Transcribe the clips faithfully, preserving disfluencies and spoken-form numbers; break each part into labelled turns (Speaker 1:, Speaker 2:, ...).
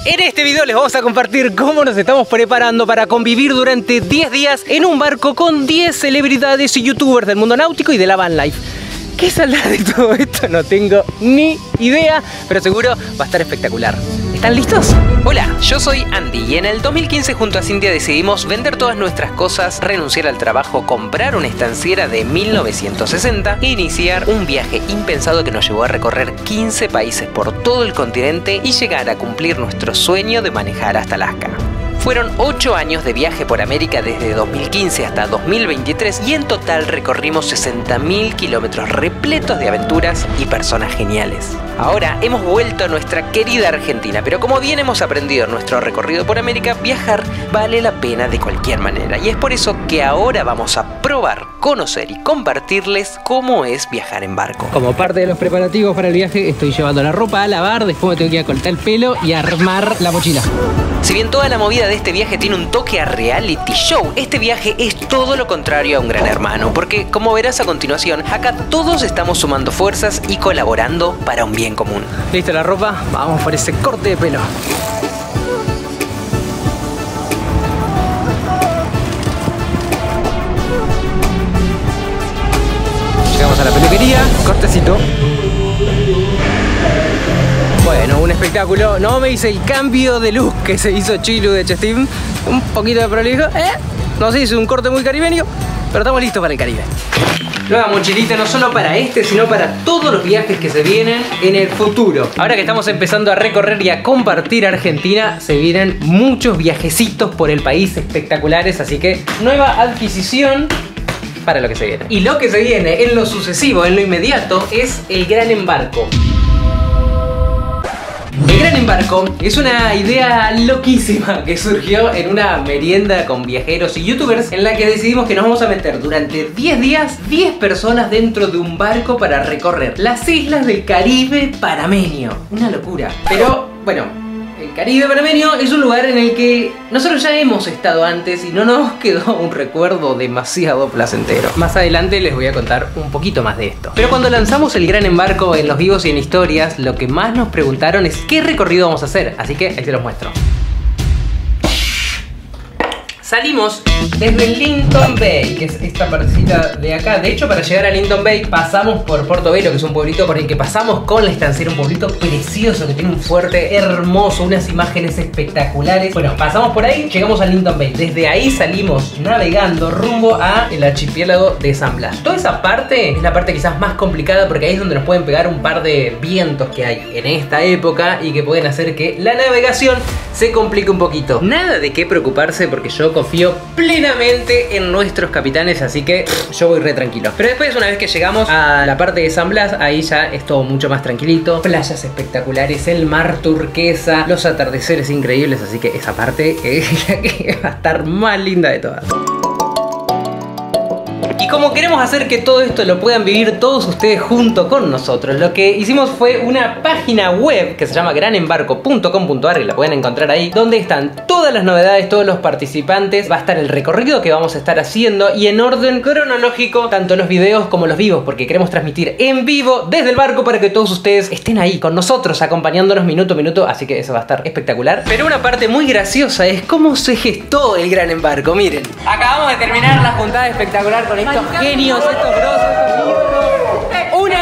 Speaker 1: En este video les vamos a compartir cómo nos estamos preparando para convivir durante diez días en un barco con diez celebridades y youtubers del mundo náutico y de la van life. ¿Qué saldrá de todo esto? No tengo ni idea, pero seguro va a estar espectacular. ¿Están listos? Hola, yo soy Andy y en el dos mil quince junto a Cintia decidimos vender todas nuestras cosas, renunciar al trabajo, comprar una estanciera de mil novecientos sesenta e iniciar un viaje impensado que nos llevó a recorrer quince países por todo el continente y llegar a cumplir nuestro sueño de manejar hasta Alaska. Fueron ocho años de viaje por América desde dos mil quince hasta dos mil veintitrés y en total recorrimos sesenta mil kilómetros repletos de aventuras y personas geniales. Ahora hemos vuelto a nuestra querida Argentina, pero como bien hemos aprendido en nuestro recorrido por América, viajar vale la pena de cualquier manera. Y es por eso que ahora vamos a probar, conocer y compartirles cómo es viajar en barco. Como parte de los preparativos para el viaje, estoy llevando la ropa a lavar, después me tengo que ir a cortar el pelo y a armar la mochila. Si bien toda la movida de este viaje tiene un toque a reality show, este viaje es todo lo contrario a un Gran Hermano, porque como verás a continuación, acá todos estamos sumando fuerzas y colaborando para un bien común. ¿Lista la ropa? Vamos por ese corte de pelo. Llegamos a la peluquería, cortecito. Bueno, un espectáculo. No me hice el cambio de look que se hizo Chilu de Chestim. Un poquito de prolijo. ¿Eh? No se hizo un corte muy caribeño, pero estamos listos para el Caribe. Nueva mochilita no solo para este, sino para todos los viajes que se vienen en el futuro. Ahora que estamos empezando a recorrer y a compartir Argentina, se vienen muchos viajecitos por el país espectaculares, así que nueva adquisición para lo que se viene. Y lo que se viene en lo sucesivo, en lo inmediato, es el Gran Embarco. El Gran Embarco es una idea loquísima que surgió en una merienda con viajeros y youtubers en la que decidimos que nos vamos a meter durante diez días, diez personas dentro de un barco para recorrer las islas del Caribe panameño. Una locura. Pero, bueno, el Caribe panameño es un lugar en el que nosotros ya hemos estado antes y no nos quedó un recuerdo demasiado placentero. Más adelante les voy a contar un poquito más de esto. Pero cuando lanzamos el Gran Embarco en los vivos y en historias, lo que más nos preguntaron es qué recorrido vamos a hacer, así que ahí se los muestro. Salimos desde Linton Bay, que es esta partecita de acá. De hecho, para llegar a Linton Bay pasamos por Portobelo, que es un pueblito por el que pasamos con la estanciera. Un pueblito precioso que tiene un fuerte hermoso, unas imágenes espectaculares. Bueno, pasamos por ahí, llegamos a Linton Bay. Desde ahí salimos navegando rumbo a el archipiélago de San Blas. Toda esa parte es la parte quizás más complicada porque ahí es donde nos pueden pegar un par de vientos que hay en esta época y que pueden hacer que la navegación se complique un poquito. Nada de qué preocuparse porque yo confío plenamente en nuestros capitanes, así que yo voy re tranquilo. Pero después, una vez que llegamos a la parte de San Blas, ahí ya es todo mucho más tranquilito. Playas espectaculares, el mar turquesa, los atardeceres increíbles, así que esa parte es la que va a estar más linda de todas. Y como queremos hacer que todo esto lo puedan vivir todos ustedes junto con nosotros, lo que hicimos fue una página web que se llama gran embarco punto com punto a r, que la pueden encontrar ahí, donde están todas las novedades, todos los participantes, va a estar el recorrido que vamos a estar haciendo y en orden cronológico, tanto los videos como los vivos, porque queremos transmitir en vivo desde el barco para que todos ustedes estén ahí con nosotros, acompañándonos minuto a minuto, así que eso va a estar espectacular. Pero una parte muy graciosa es cómo se gestó el Gran Embarco, miren. Acabamos de terminar la juntada espectacular con estos genios, estos grosos, estos ídolos. Una.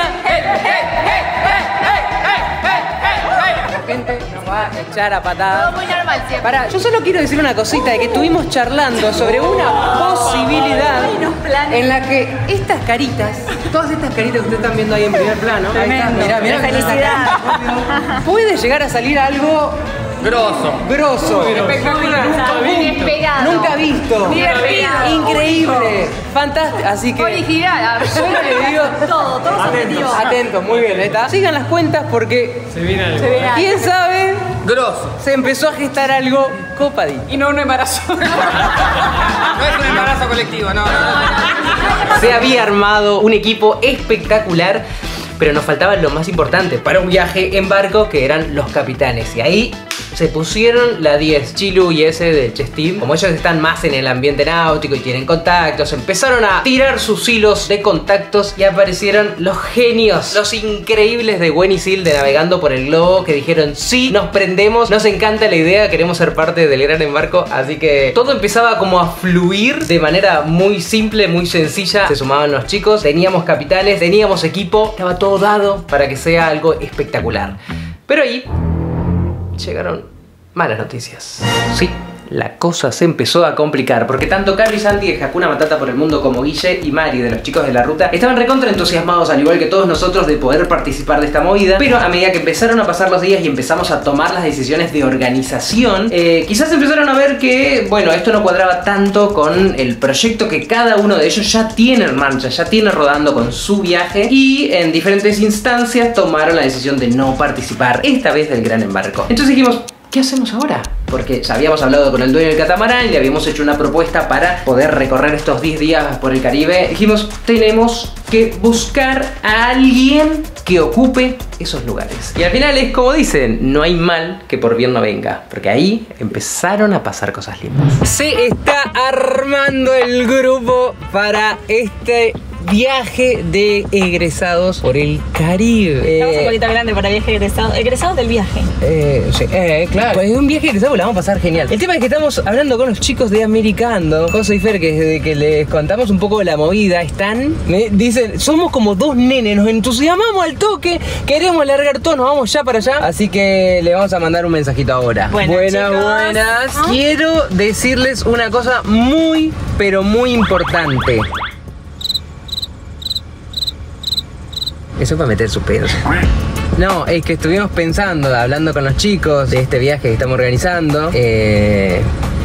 Speaker 1: La gente nos va a echar a patadas.
Speaker 2: Todo muy normal siempre.
Speaker 1: Pará, yo solo quiero decir una cosita de que estuvimos charlando sobre una posibilidad en la que estas caritas, todas estas caritas que ustedes están viendo ahí en primer plano, ahí está, mirá, mirá,
Speaker 2: felicidad.
Speaker 1: puede llegar a salir algo grosso. Grosso.
Speaker 2: Espectacular. Inesperado.
Speaker 1: Nunca visto.
Speaker 2: Divertido.
Speaker 1: Increíble. Fantástico. Así que
Speaker 2: original.
Speaker 1: Yo le digo.
Speaker 2: Todo, todos objetivos.
Speaker 1: Atentos, muy bien. ¿Está? Sigan las cuentas porque
Speaker 3: se viene algo.
Speaker 2: Se viene
Speaker 1: ¿quién sabe?
Speaker 3: Grosso.
Speaker 1: Se empezó a gestar algo copadito.
Speaker 2: Y no un embarazo.
Speaker 3: No es un embarazo colectivo, no, no, no.
Speaker 1: Se había armado un equipo espectacular, pero nos faltaba lo más importante para un viaje en barco, que eran los capitanes. Y ahí se pusieron la diez, Chilu y ese de Chess-Team. Como ellos están más en el ambiente náutico y tienen contactos, empezaron a tirar sus hilos de contactos y aparecieron los genios, los increíbles de Gwen y Sil de Navegando por el Globo, que dijeron sí, nos prendemos, nos encanta la idea, queremos ser parte del gran embarco. Así que todo empezaba como a fluir de manera muy simple, muy sencilla. Se sumaban los chicos, teníamos capitales, teníamos equipo, estaba todo dado para que sea algo espectacular. Pero ahí llegaron malas noticias. Sí, la cosa se empezó a complicar, porque tanto Caro y Santi de Hakuna Matata por el Mundo como Guille y Mari de los Chicos de la Ruta estaban recontra entusiasmados, al igual que todos nosotros, de poder participar de esta movida. Pero a medida que empezaron a pasar los días y empezamos a tomar las decisiones de organización, eh, quizás empezaron a ver que, bueno, esto no cuadraba tanto con el proyecto que cada uno de ellos ya tiene en marcha, ya tiene rodando con su viaje, y en diferentes instancias tomaron la decisión de no participar esta vez del gran embarco. Entonces dijimos, ¿qué hacemos ahora? Porque ya habíamos hablado con el dueño del catamarán y le habíamos hecho una propuesta para poder recorrer estos diez días por el Caribe. Dijimos, tenemos que buscar a alguien que ocupe esos lugares. Y al final es como dicen, no hay mal que por bien no venga, porque ahí empezaron a pasar cosas lindas. Se está armando el grupo para este viaje de egresados por el Caribe.
Speaker 2: Estamos un poquito grande para viaje egresado. Egresados del viaje.
Speaker 1: Eh, sí, eh, claro. Pues es un viaje egresado, la vamos a pasar genial. El tema es que estamos hablando con los chicos de Americando. José y Fer, que desde que les contamos un poco de la movida, están, me dicen, somos como dos nenes, nos entusiasmamos al toque, queremos largar todo, nos vamos ya para allá. Así que le vamos a mandar un mensajito ahora.
Speaker 2: Bueno,
Speaker 1: buenas,
Speaker 2: chicos.
Speaker 1: buenas.
Speaker 2: ¿Ah?
Speaker 1: Quiero decirles una cosa muy, pero muy importante. Eso para meter sus pedos. No, es que estuvimos pensando, hablando con los chicos de este viaje que estamos organizando. Eh...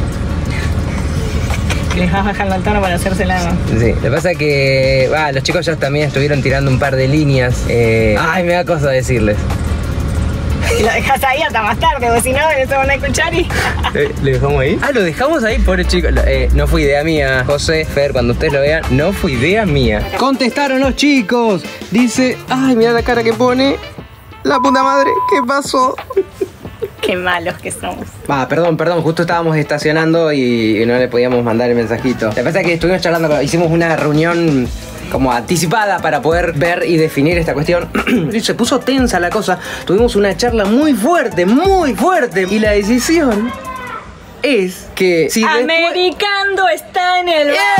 Speaker 2: Les vas a bajar la altura para hacerse la...
Speaker 1: Sí, lo que pasa es que bah, los chicos ya también estuvieron tirando un par de líneas. Eh... Ay, me da cosa decirles.
Speaker 2: Y lo dejas ahí hasta más tarde, porque si no, no se van a escuchar y...
Speaker 1: Eh, ¿Lo dejamos ahí? Ah, lo dejamos ahí, pobre chico. Eh, no fue idea mía, José, Fer, cuando ustedes lo vean, no fue idea mía. Contestaron los chicos. Dice, ay, mira la cara que pone. La puta madre, ¿qué pasó?
Speaker 2: Qué malos que somos.
Speaker 1: Ah, perdón, perdón, justo estábamos estacionando y, y no le podíamos mandar el mensajito. Lo que pasa es que estuvimos charlando, hicimos una reunión como anticipada para poder ver y definir esta cuestión. Y se puso tensa la cosa. Tuvimos una charla muy fuerte, muy fuerte. Y la decisión es que si
Speaker 2: Americando después... está en el...
Speaker 1: ¡Yeah!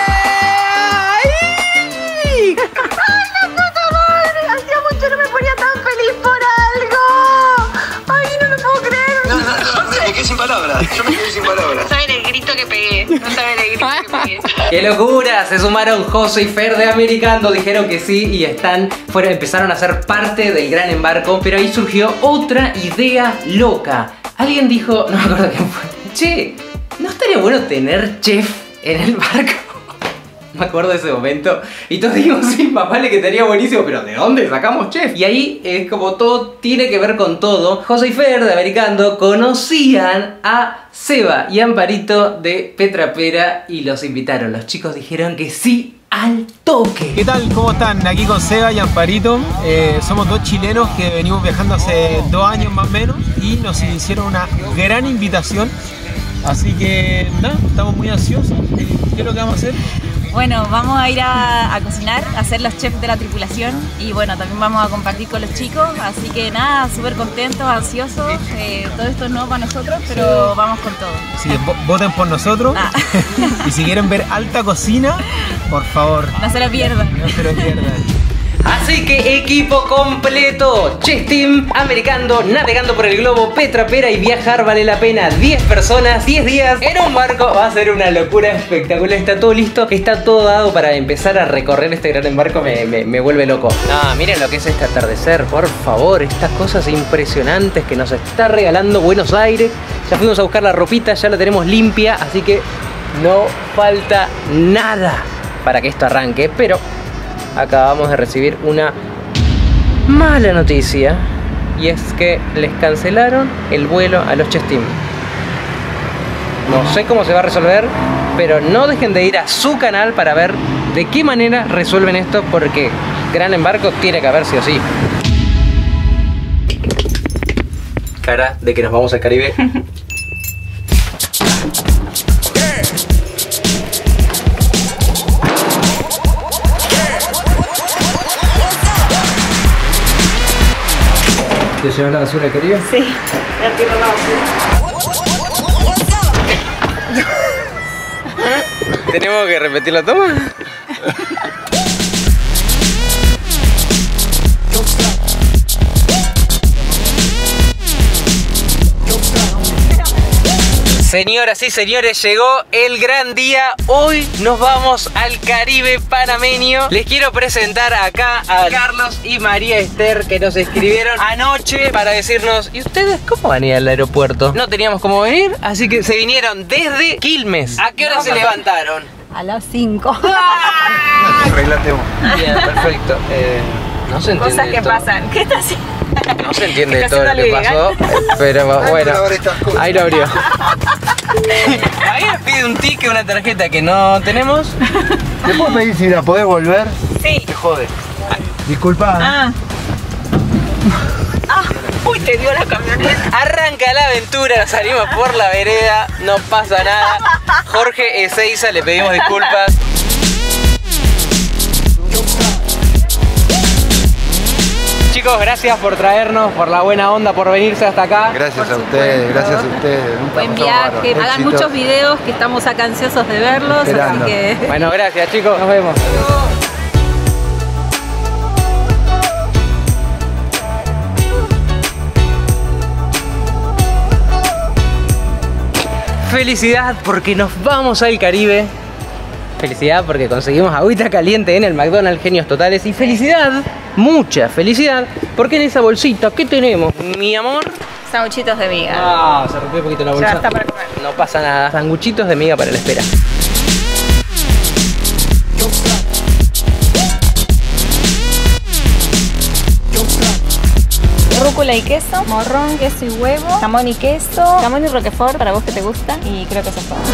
Speaker 2: ¡Ay, la puta madre! Hacía mucho no me ponía tan feliz por algo. ¡Ay, no lo puedo creer!
Speaker 4: No, no, no, me quedé sin palabras. Yo me quedé sin palabras.
Speaker 2: No saben el grito que pegué. No saben el grito que pegué.
Speaker 1: ¡Qué locura! Se sumaron José y Fer de Americando, dijeron que sí y están fuera, empezaron a ser parte del gran embarco. Pero ahí surgió otra idea loca. Alguien dijo, no me acuerdo quién fue, che, ¿no estaría bueno tener chef en el barco? Me acuerdo de ese momento. Y todos dijimos, sí, más vale que estaría buenísimo. Pero ¿de dónde sacamos chef? Y ahí es como todo tiene que ver con todo. José y Fer de Americando conocían a Seba y Amparito de Petrapera y los invitaron. Los chicos dijeron que sí al toque.
Speaker 5: ¿Qué tal? ¿Cómo están? Aquí con Seba y Amparito. Eh, somos dos chilenos que venimos viajando hace dos años más o menos y nos hicieron una gran invitación. Así que nada, estamos muy ansiosos. ¿Qué es lo que vamos a hacer?
Speaker 6: Bueno, vamos a ir a, a cocinar, a ser los chefs de la tripulación y bueno, también vamos a compartir con los chicos, así que nada, súper contentos, ansiosos, eh, todo esto es nuevo para nosotros, pero vamos con todo.
Speaker 5: Sí, voten por nosotros ah. Y si quieren ver alta cocina, por favor,
Speaker 6: no se lo pierdan.
Speaker 5: No se lo pierdan.
Speaker 1: Así que equipo completo, Chess-Team, Americando, Navegando por el Globo, Petrapera y viajar vale la pena. diez personas, diez días en un barco, va a ser una locura espectacular. Está todo listo, está todo dado para empezar a recorrer este gran embarco. Me, me, me vuelve loco. Ah, miren lo que es este atardecer, por favor, estas cosas impresionantes que nos está regalando Buenos Aires. Ya fuimos a buscar la ropita, ya la tenemos limpia, así que no falta nada para que esto arranque, pero acabamos de recibir una mala noticia y es que les cancelaron el vuelo a los Chess-Team. No sé cómo se va a resolver, pero no dejen de ir a su canal para ver de qué manera resuelven esto, porque gran embarco tiene que haber sí o sí. cara de que nos vamos al Caribe. ¿Te llevas la basura al Caribe?
Speaker 6: Sí, ya tiro la basura.
Speaker 1: ¿Tenemos que repetir la toma? Señoras y señores, llegó el gran día. Hoy nos vamos al Caribe panameño. Les quiero presentar acá a Carlos y María Esther, que nos escribieron anoche para decirnos: ¿y ustedes cómo van a ir al aeropuerto? No teníamos cómo venir, así que se vinieron desde Quilmes. ¿A qué hora no, se levantaron?
Speaker 6: A las cinco.
Speaker 4: Arreglate vos.
Speaker 1: Bien, perfecto. Eh, no se entiende.
Speaker 6: Cosas que
Speaker 1: esto.
Speaker 6: pasan. ¿Qué está haciendo?
Speaker 1: No se entiende
Speaker 6: Está
Speaker 1: todo lo que
Speaker 6: haciendo
Speaker 1: pasó, pero bueno, ahí lo abrió. Ahí nos pide un ticket, una tarjeta que no tenemos.
Speaker 4: Después me dice si la podés volver.
Speaker 6: Sí.
Speaker 4: Te jode. Disculpa.
Speaker 6: Ah. Ah. Uy, te dio la camioneta.
Speaker 1: Arranca la aventura, salimos por la vereda, no pasa nada. Jorge Ezeiza, le pedimos disculpas. Chicos, gracias por traernos, por la buena onda, por venirse hasta acá.
Speaker 4: Gracias a ustedes, gracias a ustedes. Un
Speaker 6: Buen
Speaker 4: paseo
Speaker 6: viaje,
Speaker 4: bárbaro.
Speaker 6: hagan
Speaker 4: Éxito.
Speaker 6: muchos videos que estamos acá ansiosos de verlos,
Speaker 4: Esperando.
Speaker 6: así que...
Speaker 1: Bueno, gracias chicos, nos vemos. Felicidad porque nos vamos al Caribe. Felicidad porque conseguimos agüita caliente en el McDonald's, genios totales. Y felicidad, mucha felicidad, porque en esa bolsita, ¿qué tenemos, mi amor?
Speaker 6: Sanguchitos de miga.
Speaker 1: Ah, se rompió un poquito la bolsa.
Speaker 6: Ya está para comer.
Speaker 1: No pasa nada. Sanguchitos de miga para la espera.
Speaker 6: Rúcula y queso, morrón, queso y huevo, jamón y queso, jamón y roquefort para vos que te gusta, y creo que eso es todo.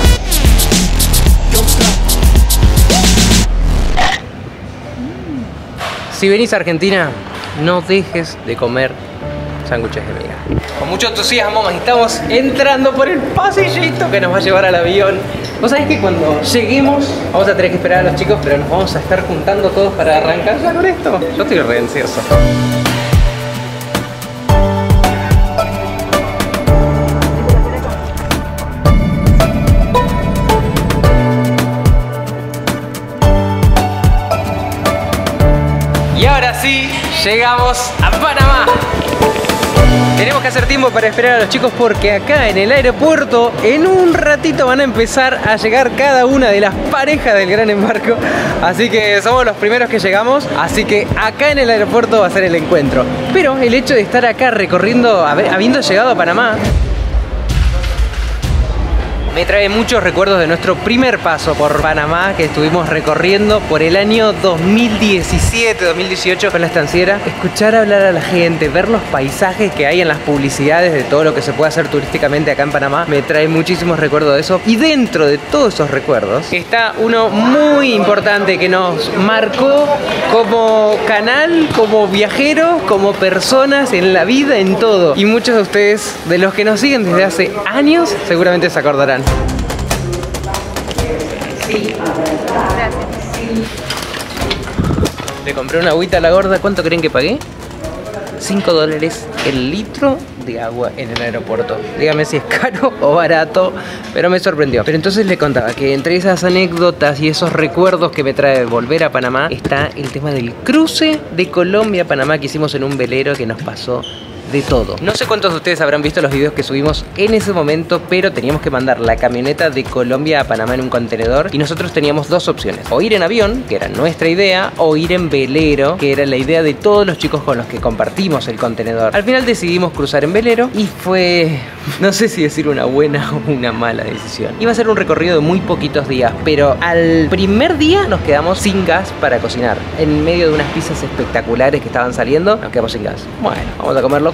Speaker 1: Si venís a Argentina, no dejes de comer sándwiches de miga. Con mucho entusiasmo estamos entrando por el pasillito que nos va a llevar al avión. Vos sabés que cuando lleguemos vamos a tener que esperar a los chicos, pero nos vamos a estar juntando todos para arrancar ya con esto. Yo estoy re ansioso. Y ahora sí, llegamos a Panamá. Tenemos que hacer tiempo para esperar a los chicos porque acá en el aeropuerto en un ratito van a empezar a llegar cada una de las parejas del gran embarco. Así que somos los primeros que llegamos, así que acá en el aeropuerto va a ser el encuentro. Pero el hecho de estar acá recorriendo, habiendo llegado a Panamá, me trae muchos recuerdos de nuestro primer paso por Panamá que estuvimos recorriendo por el año dos mil diecisiete, dos mil dieciocho con la estanciera. Escuchar hablar a la gente, ver los paisajes que hay en las publicidades de todo lo que se puede hacer turísticamente acá en Panamá, me trae muchísimos recuerdos de eso. Y dentro de todos esos recuerdos está uno muy importante que nos marcó como canal, como viajeros, como personas en la vida, en todo. Y muchos de ustedes, de los que nos siguen desde hace años, seguramente se acordarán. Le compré una agüita a la gorda. ¿Cuánto creen que pagué? cinco dólares el litro de agua en el aeropuerto. Dígame si es caro o barato, pero me sorprendió. Pero entonces le contaba que entre esas anécdotas y esos recuerdos que me trae volver a Panamá está el tema del cruce de Colombia a Panamá que hicimos en un velero que nos pasó de todo. No sé cuántos de ustedes habrán visto los videos que subimos en ese momento, pero teníamos que mandar la camioneta de Colombia a Panamá en un contenedor y nosotros teníamos dos opciones: o ir en avión, que era nuestra idea, o ir en velero, que era la idea de todos los chicos con los que compartimos el contenedor. Al final decidimos cruzar en velero y fue, no sé si decir una buena o una mala decisión. Iba a ser un recorrido de muy poquitos días, pero al primer día nos quedamos sin gas para cocinar. En medio de unas pizzas espectaculares que estaban saliendo, nos quedamos sin gas. Bueno, vamos a comerlo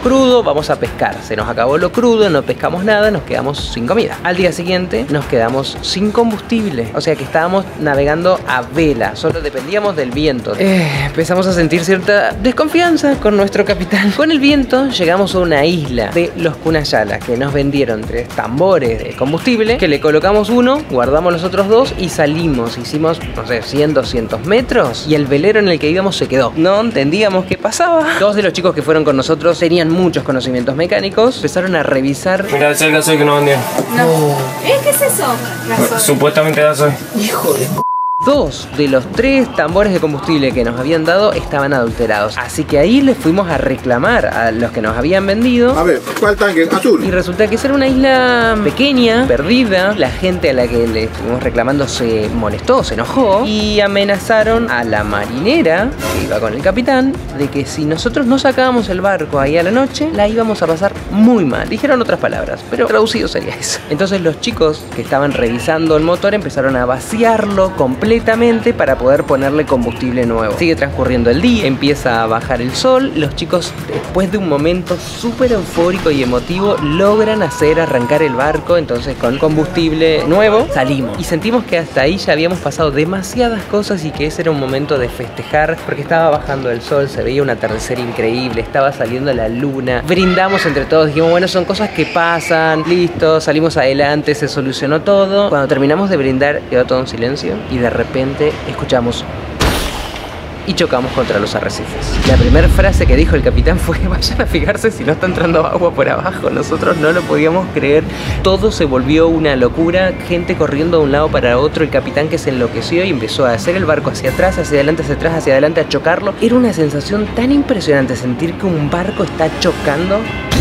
Speaker 1: crudo, vamos a pescar. Se nos acabó lo crudo, no pescamos nada, nos quedamos sin comida. Al día siguiente nos quedamos sin combustible. O sea que estábamos navegando a vela, solo dependíamos del viento. Eh, empezamos a sentir cierta desconfianza con nuestro capitán. Con el viento llegamos a una isla de los Cunayala, que nos vendieron tres tambores de combustible, que le colocamos uno, guardamos los otros dos y salimos. Hicimos, no sé, cien, doscientos metros y el velero en el que íbamos se quedó. No entendíamos qué pasaba. Dos de los chicos que fueron con nosotros tenían muchos conocimientos mecánicos. Empezaron a revisar.
Speaker 5: Mira, ese es el gasoil que nos vendieron.
Speaker 6: No. ¿Eh? ¿Qué es eso? Gasoil.
Speaker 5: Supuestamente gasoil.
Speaker 1: Hijo de p. Dos de los tres tambores de combustible que nos habían dado estaban adulterados. Así que ahí les fuimos a reclamar a los que nos habían vendido.
Speaker 7: A ver, ¿cuál tanque? Azul.
Speaker 1: Y resulta que esa era una isla pequeña, perdida. La gente a la que le estuvimos reclamando se molestó, se enojó y amenazaron a la marinera que iba con el capitán de que si nosotros no sacábamos el barco ahí a la noche, la íbamos a pasar muy mal. Dijeron otras palabras, pero traducido sería eso. Entonces los chicos que estaban revisando el motor empezaron a vaciarlo completamente completamente para poder ponerle combustible nuevo. Sigue transcurriendo el día, empieza a bajar el sol. Los chicos, después de un momento súper eufórico y emotivo, logran hacer arrancar el barco. Entonces con combustible nuevo salimos y sentimos que hasta ahí ya habíamos pasado demasiadas cosas y que ese era un momento de festejar porque estaba bajando el sol, se veía un atardecer increíble, estaba saliendo la luna, brindamos entre todos, dijimos bueno, son cosas que pasan, listo, salimos adelante, se solucionó todo. Cuando terminamos de brindar quedó todo en silencio y de repente escuchamos y chocamos contra los arrecifes. La primera frase que dijo el capitán fue: vayan a fijarse si no está entrando agua por abajo. Nosotros no lo podíamos creer. Todo se volvió una locura, gente corriendo de un lado para otro, el capitán que se enloqueció y empezó a hacer el barco hacia atrás, hacia adelante, hacia atrás, hacia adelante, a chocarlo. Era una sensación tan impresionante sentir que un barco está chocando.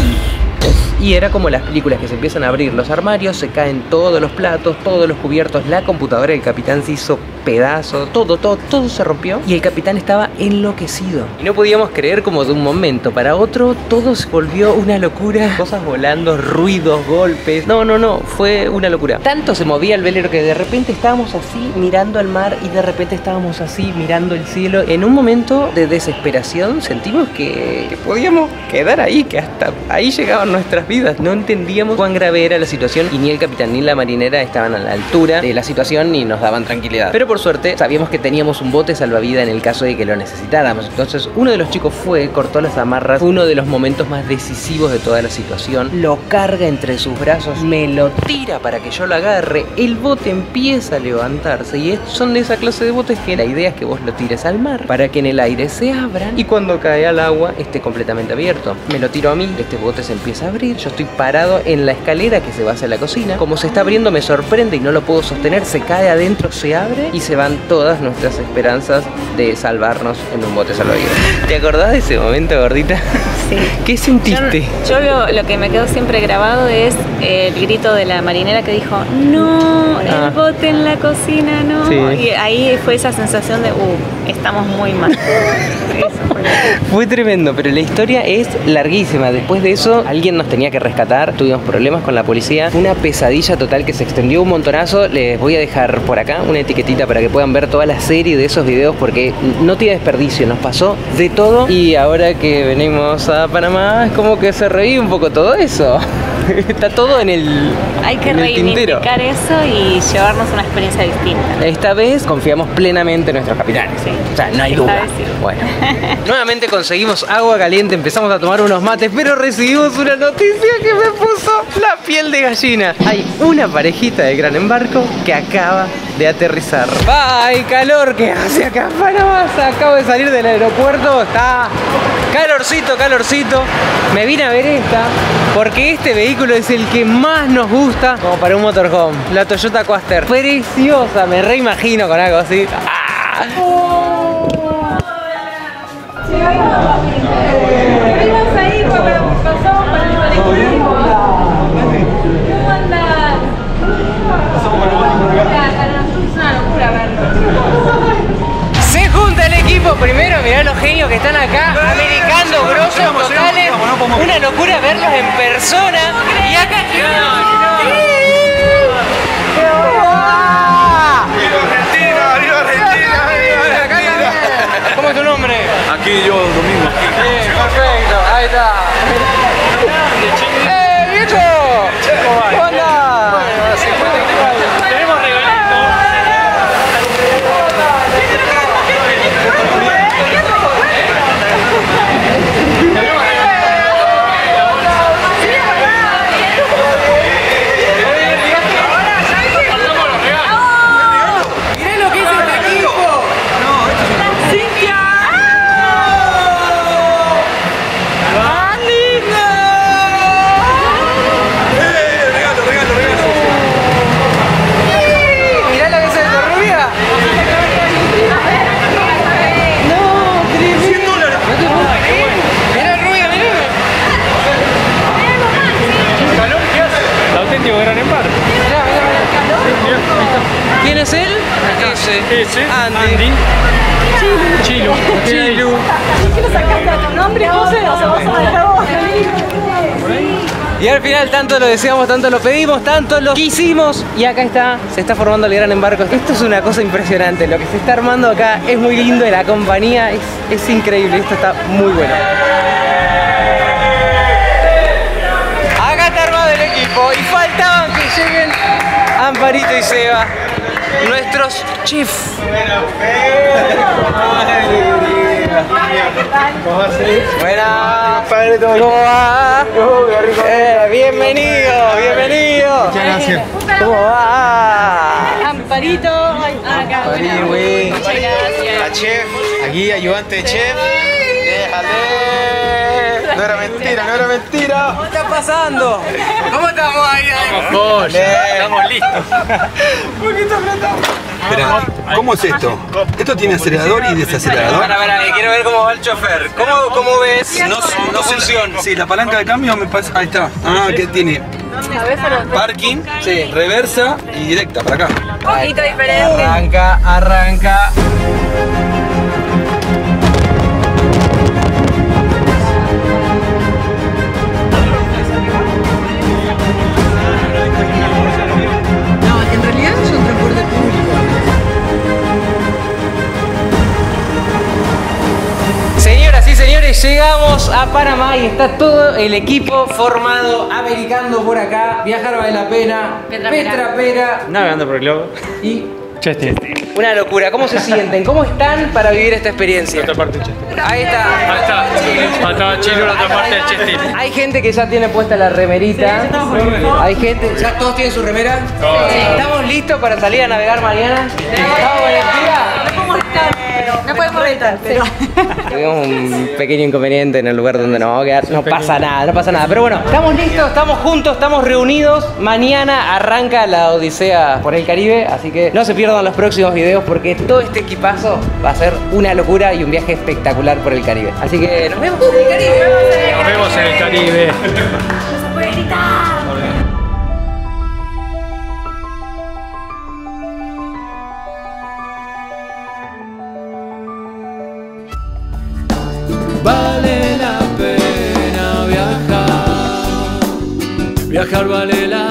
Speaker 1: Y era como las películas que se empiezan a abrir los armarios, se caen todos los platos, todos los cubiertos, la computadora del capitán se hizo pedazo, todo, todo, todo se rompió y el capitán estaba enloquecido. Y no podíamos creer como de un momento para otro todo se volvió una locura, cosas volando, ruidos, golpes. No, no, no, fue una locura. Tanto se movía el velero que de repente estábamos así mirando al mar y de repente estábamos así mirando el cielo. En un momento de desesperación sentimos que, que podíamos quedar ahí, que hasta ahí llegaban nuestras vidas. No entendíamos cuán grave era la situación y ni el capitán ni la marinera estaban a la altura de la situación ni nos daban tranquilidad. Pero por suerte sabíamos que teníamos un bote salvavidas en el caso de que lo necesitáramos. Entonces uno de los chicos fue, cortó las amarras. Fue uno de los momentos más decisivos de toda la situación. Lo carga entre sus brazos, me lo tira para que yo lo agarre. El bote empieza a levantarse y son de esa clase de botes que la idea es que vos lo tires al mar para que en el aire se abran y cuando cae al agua esté completamente abierto. Me lo tiro a mí, este bote se empieza a abrir. Yo estoy parado en la escalera que se va hacia la cocina. Como se está abriendo me sorprende y no lo puedo sostener. Se cae adentro, se abre y se van todas nuestras esperanzas de salvarnos en un bote salvavidas. ¿Te acordás de ese momento, gordita?
Speaker 6: Sí.
Speaker 1: ¿Qué sentiste?
Speaker 6: Yo, yo lo, lo que me quedó siempre grabado es el grito de la marinera que dijo no,
Speaker 1: Ah.
Speaker 6: el bote en la cocina, no.
Speaker 1: Sí.
Speaker 6: Y ahí fue esa sensación de uh, estamos muy mal. Eso fue.
Speaker 1: Fue tremendo, pero la historia es larguísima. Después de eso, alguien nos tenía que rescatar. Tuvimos problemas con la policía. Una pesadilla total que se extendió un montonazo. Les voy a dejar por acá una etiquetita para que puedan ver toda la serie de esos videos porque no tiene desperdicio. Nos pasó de todo. Y ahora que venimos a Panamá, es como que se revive un poco todo eso. Está todo en el
Speaker 6: Hay que
Speaker 1: en el tintero.
Speaker 6: reivindicar eso y llevarnos una experiencia distinta.
Speaker 1: Esta vez confiamos plenamente en nuestros capitanes.
Speaker 6: Sí.
Speaker 1: O sea, no hay
Speaker 6: Esta
Speaker 1: duda.
Speaker 6: vez sí.
Speaker 1: Bueno, nuevamente conseguimos agua caliente, empezamos a tomar unos mates, pero recibimos una noticia que me puso la piel de gallina. Hay una parejita de gran embarco que acaba de aterrizar. ¡Ay, calor que hace acá en Panamá! Acabo de salir del aeropuerto, está calorcito, calorcito. Me vine a ver esta porque este vehículo es el que más nos gusta como para un motorhome. La Toyota Coaster. Preciosa, me reimagino con algo así. ¡Ah!
Speaker 6: Venimos ahí, pasamos por el colectivo. ¿Cómo andas? Es una locura verlo.
Speaker 1: Se junta el equipo primero, mirá los genios que están acá, americanos, grosos, totales. Una locura verlos en persona. Y acá ¿cómo es tu nombre?
Speaker 8: Aquí yo, Domingo.
Speaker 1: Bien, perfecto, ahí está.
Speaker 5: último gran embarque.
Speaker 1: Mirá, mirá, mirá. ¿Quién es él? Ese.
Speaker 5: Ese.
Speaker 1: Andy.
Speaker 5: Andy. Chilo.
Speaker 1: Chilu.
Speaker 2: ¿Qué le sacaste a tu nombre, José? O sea, vos sos de la voz.
Speaker 1: Y al final tanto lo deseamos, tanto lo pedimos, tanto lo quisimos. Y acá está, se está formando el gran embarco. Esto es una cosa impresionante. Lo que se está armando acá es muy lindo. La compañía es, es increíble. Esto está muy bueno. Acá está armado el equipo. Y faltaban que lleguen Amparito y Seba, nuestros chefs. Buenas. ¿Cómo va? Eh, bienvenido, bienvenido.
Speaker 4: Muchas gracias.
Speaker 1: ¿Cómo va?
Speaker 2: Amparito. Acá.
Speaker 1: Muchas gracias.
Speaker 5: La chef, aquí ayudante de chef.
Speaker 1: Déjale.
Speaker 5: No era mentira, no era mentira.
Speaker 1: ¿Qué está pasando? ¿Cómo estamos ahí?
Speaker 5: Vamos, estamos listos.
Speaker 7: Espera, ¿cómo es esto? ¿Esto tiene acelerador y desacelerador?
Speaker 1: Para, para, que quiero ver cómo va el chofer. ¿Cómo, cómo ves?
Speaker 7: No,
Speaker 1: no funciona.
Speaker 7: Sí, la palanca de cambio me parece... Ahí está. Ah, que tiene parking,
Speaker 1: Sí.
Speaker 7: reversa y directa, para acá.
Speaker 6: Un poquito diferente.
Speaker 1: Arranca, arranca. No, en realidad es un transporte público. Señoras y señores, llegamos a Panamá y está todo el equipo formado, americano por acá. Viajar vale la pena.
Speaker 6: Petra Pera.
Speaker 1: Petra Pera.
Speaker 5: Navegando por el globo.
Speaker 1: Y
Speaker 5: Cheste.
Speaker 1: una locura. ¿Cómo se sienten? ¿Cómo están para vivir esta experiencia?
Speaker 5: La otra parte de Cheste.
Speaker 1: Ahí está.
Speaker 5: Ahí está. Faltaba Chilo, la otra parte de Cheste.
Speaker 1: Hay gente que ya tiene puesta la remerita. Hay gente. ¿Ya todos tienen su remera? Sí. ¿Estamos listos para salir a navegar mañana? ¿Estamos, Valentina?
Speaker 2: No podemos evitar, pero...
Speaker 1: Tuvimos un pequeño inconveniente en el lugar donde nos vamos a quedar. No pasa nada, no pasa nada. Pero bueno, estamos listos, estamos juntos, estamos reunidos. Mañana arranca la odisea por el Caribe, así que no se pierdan los próximos videos porque todo este equipazo va a ser una locura y un viaje espectacular por el Caribe. Así que nos vemos en el Caribe.
Speaker 5: Nos vemos en el Caribe.
Speaker 2: No se puede gritar.
Speaker 8: Vale la pena viajar, viajar vale la